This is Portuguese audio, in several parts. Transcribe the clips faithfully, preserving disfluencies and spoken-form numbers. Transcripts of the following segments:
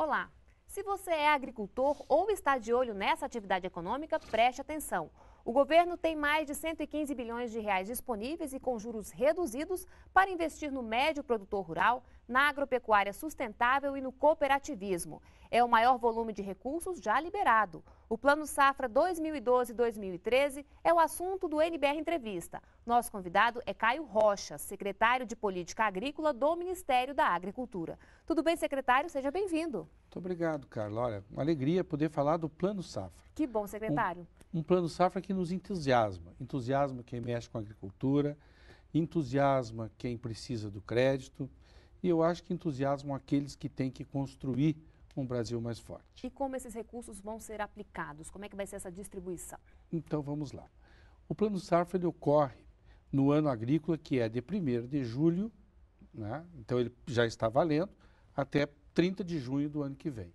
Olá! Se você é agricultor ou está de olho nessa atividade econômica, preste atenção. O governo tem mais de cento e quinze bilhões de reais disponíveis e com juros reduzidos para investir no médio produtor rural, na agropecuária sustentável e no cooperativismo. É o maior volume de recursos já liberado. O Plano Safra dois mil e doze a dois mil e treze é o assunto do N B R Entrevista. Nosso convidado é Caio Rocha, secretário de Política Agrícola do Ministério da Agricultura. Tudo bem, secretário? Seja bem-vindo. Muito obrigado, Carla. Olha, uma alegria poder falar do Plano Safra. Que bom, secretário. Um, um Plano Safra que nos entusiasma. Entusiasma quem mexe com a agricultura, entusiasma quem precisa do crédito e eu acho que entusiasmam aqueles que têm que construir um Brasil mais forte. E como esses recursos vão ser aplicados? Como é que vai ser essa distribuição? Então, vamos lá. O Plano Safra ele ocorre no ano agrícola, que é de primeiro de julho, né? Então ele já está valendo, até trinta de junho do ano que vem.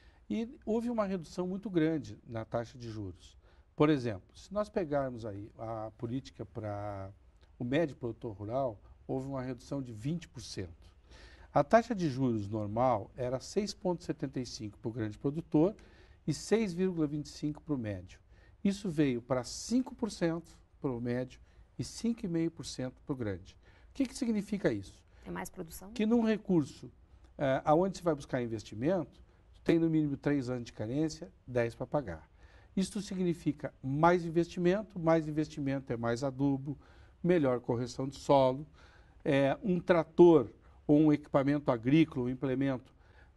E houve uma redução muito grande na taxa de juros. Por exemplo, se nós pegarmos aí a política para o médio produtor rural, houve uma redução de vinte por cento. A taxa de juros normal era seis vírgula setenta e cinco por cento para o grande produtor e seis vírgula vinte e cinco por cento para o médio. Isso veio para cinco por cento para o médio e cinco vírgula cinco por cento para o grande. O que, que significa isso? É mais produção? Que num recurso eh, aonde se vai buscar investimento, tem no mínimo três anos de carência, dez para pagar. Isso significa mais investimento, mais investimento é mais adubo, melhor correção de solo, é, um trator ou um equipamento agrícola, um implemento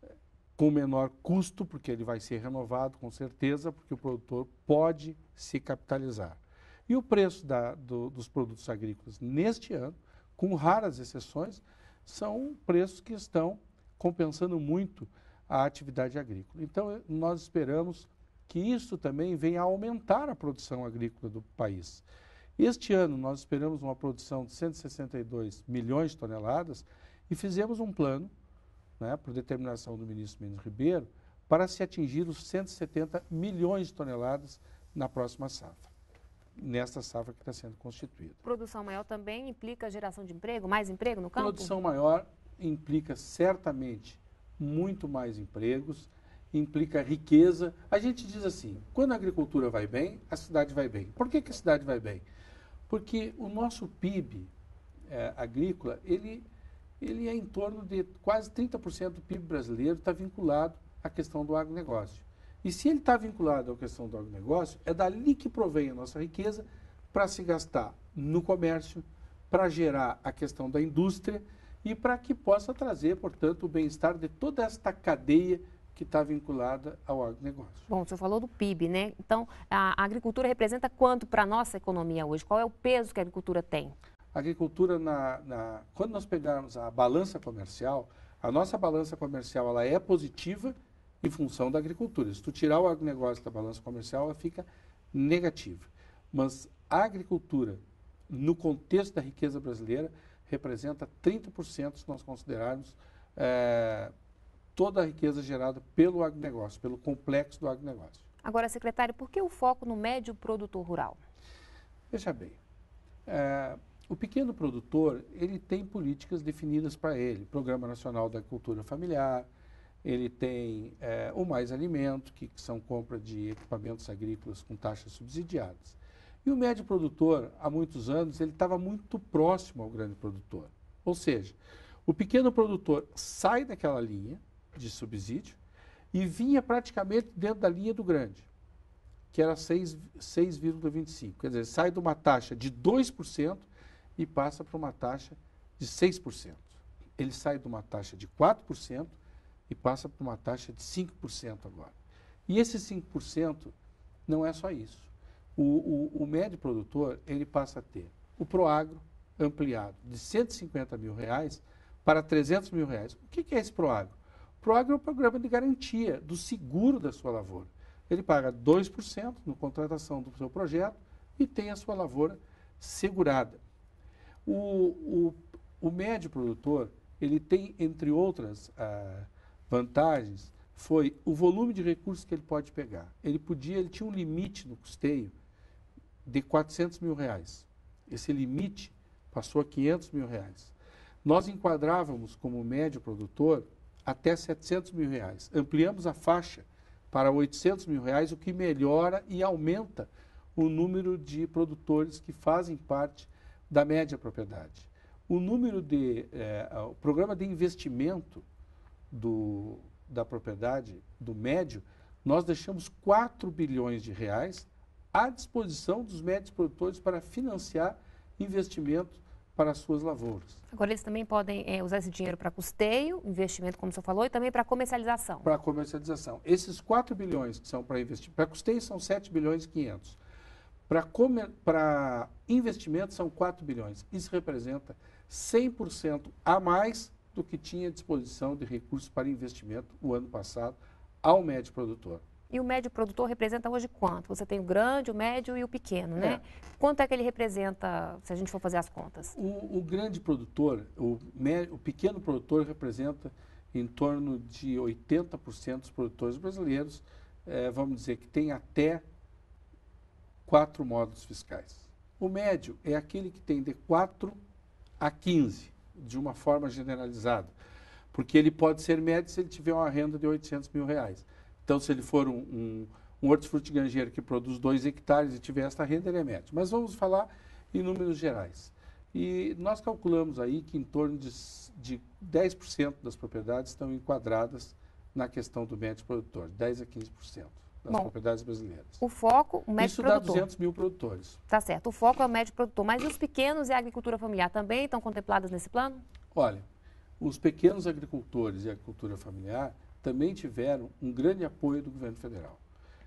com menor custo, porque ele vai ser renovado com certeza, porque o produtor pode se capitalizar. E o preço da, do, dos produtos agrícolas neste ano, com raras exceções, são preços que estão compensando muito a atividade agrícola. Então, nós esperamos que isso também venha a aumentar a produção agrícola do país. Este ano, nós esperamos uma produção de cento e sessenta e dois milhões de toneladas e fizemos um plano, né, por determinação do ministro Mendes Ribeiro, para se atingir os cento e setenta milhões de toneladas na próxima safra, nesta safra que está sendo constituída. Produção maior também implica geração de emprego, mais emprego no campo? Produção maior implica certamente muito mais empregos, implica riqueza. A gente diz assim, quando a agricultura vai bem, a cidade vai bem. Por que que a cidade vai bem? Porque o nosso P I B é, agrícola, ele, ele é em torno de quase trinta por cento do P I B brasileiro está vinculado à questão do agronegócio. E se ele está vinculado à questão do agronegócio, é dali que provém a nossa riqueza para se gastar no comércio, para gerar a questão da indústria e para que possa trazer, portanto, o bem-estar de toda esta cadeia que está vinculada ao agronegócio. Bom, o senhor falou do P I B, né? Então, a agricultura representa quanto para a nossa economia hoje? Qual é o peso que a agricultura tem? A agricultura, na, na, quando nós pegarmos a balança comercial, a nossa balança comercial ela é positiva em função da agricultura. Se tu tirar o agronegócio da balança comercial, ela fica negativa. Mas a agricultura, no contexto da riqueza brasileira, representa trinta por cento se nós considerarmos é, toda a riqueza gerada pelo agronegócio, pelo complexo do agronegócio. Agora, secretário, por que o foco no médio produtor rural? Veja bem, é, o pequeno produtor, ele tem políticas definidas para ele, Programa Nacional da Agricultura Familiar, ele tem é, o Mais Alimento, que, que são compra de equipamentos agrícolas com taxas subsidiadas. E o médio produtor, há muitos anos, ele estava muito próximo ao grande produtor. Ou seja, o pequeno produtor sai daquela linha de subsídio e vinha praticamente dentro da linha do grande, que era seis vírgula vinte e cinco por cento. Quer dizer, sai de uma taxa de dois por cento e passa para uma taxa de seis por cento. Ele sai de uma taxa de quatro por cento e passa para uma taxa de cinco por cento agora. E esse cinco por cento não é só isso. O, o, o médio produtor, ele passa a ter o Proagro ampliado de cento e cinquenta mil reais para trezentos mil reais. O que, que é esse Proagro? O Proagro é o programa de garantia do seguro da sua lavoura. Ele paga dois por cento na contratação do seu projeto e tem a sua lavoura segurada. O, o, o médio produtor, ele tem, entre outras ah, vantagens, foi o volume de recursos que ele pode pegar. Ele podia, ele tinha um limite no custeio de quatrocentos mil reais. Esse limite passou a quinhentos mil reais. Nós enquadrávamos como médio produtor até setecentos mil reais. Ampliamos a faixa para oitocentos mil reais, o que melhora e aumenta o número de produtores que fazem parte da média propriedade. O número de, eh, o programa de investimento do, da propriedade, do médio, nós deixamos quatro bilhões de reais à disposição dos médios produtores para financiar investimento para as suas lavouras. Agora, eles também podem é, usar esse dinheiro para custeio, investimento, como o senhor falou, e também para comercialização. Para comercialização. Esses quatro bilhões que são para investir, para custeio são sete bilhões e quinhentos. Para comer, para investimento são quatro bilhões. Isso representa cem por cento a mais do que tinha à disposição de recursos para investimento o ano passado ao médio produtor. E o médio produtor representa hoje quanto? Você tem o grande, o médio e o pequeno, né? É. Quanto é que ele representa, se a gente for fazer as contas? O, o grande produtor, o, médio, o pequeno produtor representa em torno de oitenta por cento dos produtores brasileiros, eh, vamos dizer que tem até quatro módulos fiscais. O médio é aquele que tem de quatro a quinze, de uma forma generalizada, porque ele pode ser médio se ele tiver uma renda de oitocentos mil reais. Então, se ele for um, um, um hortifrutigranjeiro que produz dois hectares e tiver esta renda, ele é médio. Mas vamos falar em números gerais. E nós calculamos aí que em torno de, de dez por cento das propriedades estão enquadradas na questão do médio produtor, dez a quinze por cento das Bom, propriedades brasileiras. O foco, o médio Isso produtor. Isso dá duzentos mil produtores. Tá certo, o foco é o médio produtor. Mas e os pequenos e a agricultura familiar também estão contemplados nesse plano? Olha, os pequenos agricultores e a agricultura familiar também tiveram um grande apoio do governo federal.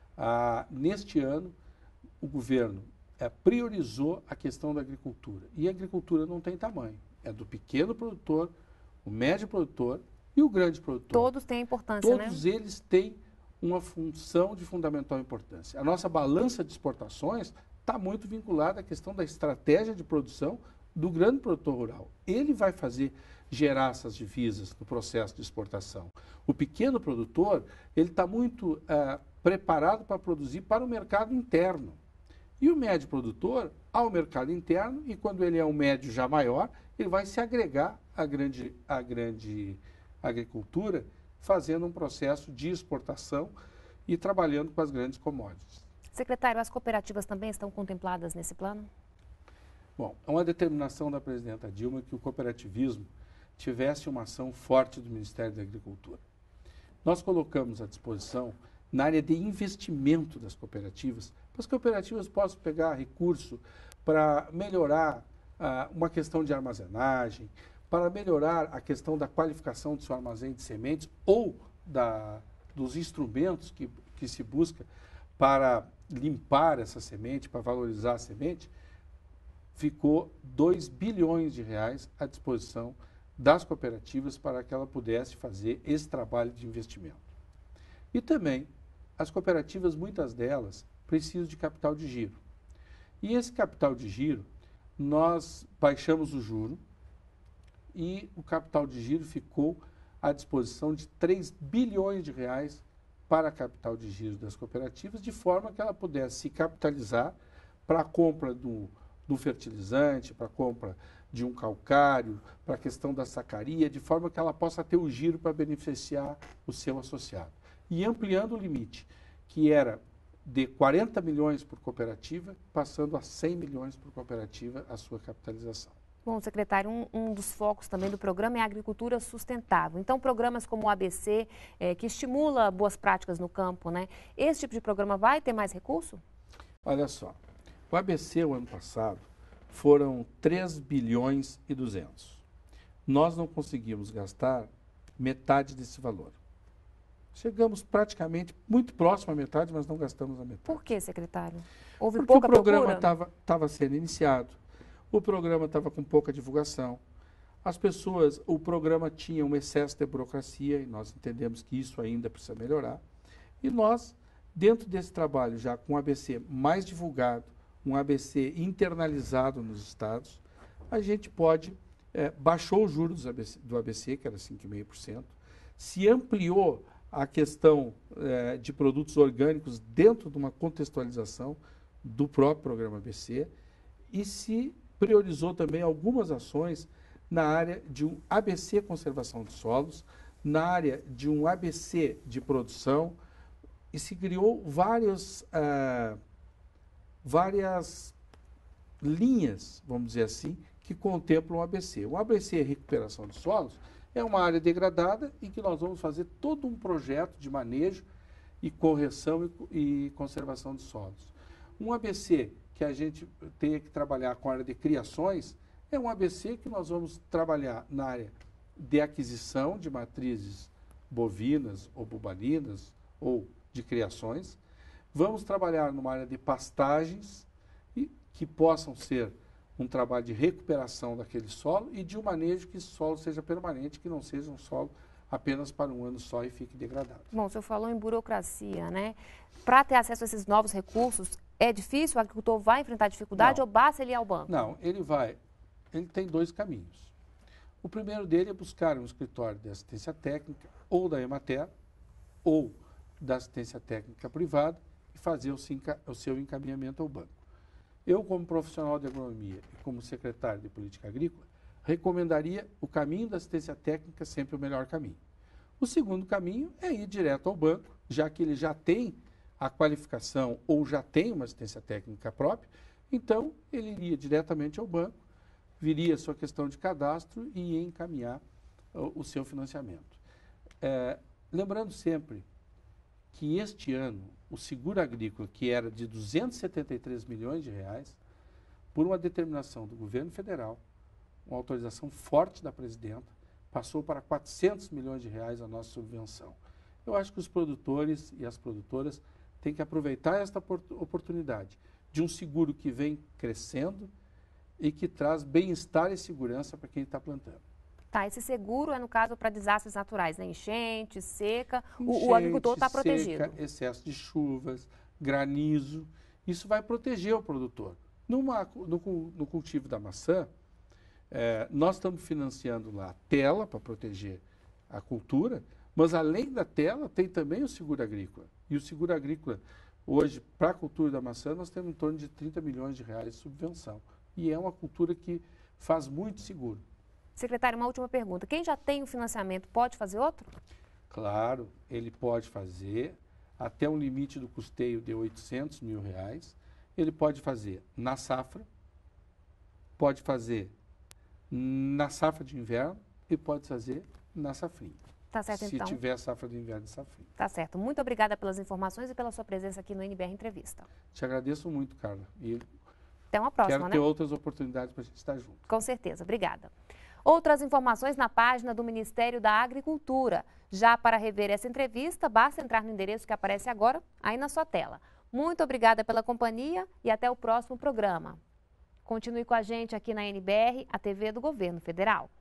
Ah, neste ano, o governo é, priorizou a questão da agricultura. E a agricultura não tem tamanho. É do pequeno produtor, o médio produtor e o grande produtor. Todos têm importância, né? Todos eles têm uma função de fundamental importância. A nossa balança de exportações está muito vinculada à questão da estratégia de produção do grande produtor rural. Ele vai fazer gerar essas divisas no processo de exportação. O pequeno produtor, ele está muito uh, preparado para produzir para o mercado interno. E o médio produtor, ao mercado interno, e quando ele é um médio já maior, ele vai se agregar à grande, à grande agricultura, fazendo um processo de exportação e trabalhando com as grandes commodities. Secretário, as cooperativas também estão contempladas nesse plano? Bom, é uma determinação da presidenta Dilma que o cooperativismo tivesse uma ação forte do Ministério da Agricultura. Nós colocamos à disposição, na área de investimento das cooperativas, para as cooperativas possam pegar recurso para melhorar ah, uma questão de armazenagem, para melhorar a questão da qualificação do seu armazém de sementes ou da, dos instrumentos que, que se busca para limpar essa semente, para valorizar a semente, ficou dois bilhões de reais à disposição das cooperativas para que ela pudesse fazer esse trabalho de investimento. E também, as cooperativas, muitas delas, precisam de capital de giro. E esse capital de giro, nós baixamos o juro e o capital de giro ficou à disposição de três bilhões de reais para capital de giro das cooperativas, de forma que ela pudesse se capitalizar para a compra do, do fertilizante, para a compra de um calcário, para a questão da sacaria, de forma que ela possa ter o giro para beneficiar o seu associado. E ampliando o limite, que era de quarenta milhões por cooperativa, passando a cem milhões por cooperativa a sua capitalização. Bom, secretário, um, um dos focos também do programa é a agricultura sustentável. Então, programas como o A B C, é, que estimula boas práticas no campo, né? Esse tipo de programa vai ter mais recurso? Olha só, o A B C, o ano passado, foram três bilhões e duzentos. Nós não conseguimos gastar metade desse valor. Chegamos praticamente muito próximo à metade, mas não gastamos a metade. Por que, secretário? Houve Porque pouca o programa procura? estava sendo iniciado, o programa estava com pouca divulgação, as pessoas, o programa tinha um excesso de burocracia, e nós entendemos que isso ainda precisa melhorar. E nós, dentro desse trabalho, já com o A B C mais divulgado, um A B C internalizado nos estados, a gente pode, é, baixou os juros do A B C, do A B C, que era cinco vírgula cinco por cento, se ampliou a questão é, de produtos orgânicos dentro de uma contextualização do próprio programa A B C e se priorizou também algumas ações na área de um A B C conservação de solos, na área de um A B C de produção e se criou vários, ah, várias linhas, vamos dizer assim, que contemplam o A B C. O A B C Recuperação de Solos é uma área degradada em que nós vamos fazer todo um projeto de manejo e correção e, e conservação de solos. Um A B C que a gente tenha que trabalhar com a área de criações é um A B C que nós vamos trabalhar na área de aquisição de matrizes bovinas ou bubalinas ou de criações. Vamos trabalhar numa área de pastagens e, que possam ser um trabalho de recuperação daquele solo e de um manejo que esse solo seja permanente, que não seja um solo apenas para um ano só e fique degradado. Bom, o senhor falou em burocracia, né? Para ter acesso a esses novos recursos, é difícil? O agricultor vai enfrentar dificuldade Não. ou basta ele ir ao banco? Não, ele vai, ele tem dois caminhos. O primeiro dele é buscar um escritório de assistência técnica, ou da Emater, ou da assistência técnica privada, e fazer o, o seu encaminhamento ao banco. Eu, como profissional de agronomia e como secretário de política agrícola, recomendaria o caminho da assistência técnica sempre o melhor caminho. O segundo caminho é ir direto ao banco, já que ele já tem a qualificação ou já tem uma assistência técnica própria, então ele iria diretamente ao banco, viria a sua questão de cadastro e ia encaminhar o, o seu financiamento. É, lembrando sempre que este ano o seguro agrícola, que era de duzentos e setenta e três milhões de reais, por uma determinação do governo federal, uma autorização forte da presidenta, passou para quatrocentos milhões de reais a nossa subvenção. Eu acho que os produtores e as produtoras têm que aproveitar esta oportunidade de um seguro que vem crescendo e que traz bem-estar e segurança para quem está plantando. Tá, esse seguro é, no caso, para desastres naturais, né? Enchente, seca, Enchente, o, o agricultor está protegido. Seca, excesso de chuvas, granizo, isso vai proteger o produtor. Numa, no, no cultivo da maçã, é, nós estamos financiando lá a tela para proteger a cultura, mas além da tela tem também o seguro agrícola. E o seguro agrícola, hoje, para a cultura da maçã, nós temos em torno de trinta milhões de reais de subvenção. E é uma cultura que faz muito seguro. Secretário, uma última pergunta. Quem já tem o financiamento pode fazer outro? Claro, ele pode fazer até um limite do custeio de oitocentos mil reais. Ele pode fazer na safra, pode fazer na safra de inverno e pode fazer na safrinha. Tá certo, se então. Se tiver safra de inverno e safrinha. Tá certo. Muito obrigada pelas informações e pela sua presença aqui no N B R Entrevista. Te agradeço muito, Carla. E até uma próxima, quero né? ter outras oportunidades para a gente estar junto. Com certeza. Obrigada. Outras informações na página do Ministério da Agricultura. Já para rever essa entrevista, basta entrar no endereço que aparece agora, aí na sua tela. Muito obrigada pela companhia e até o próximo programa. Continue com a gente aqui na N B R, a T V do Governo Federal.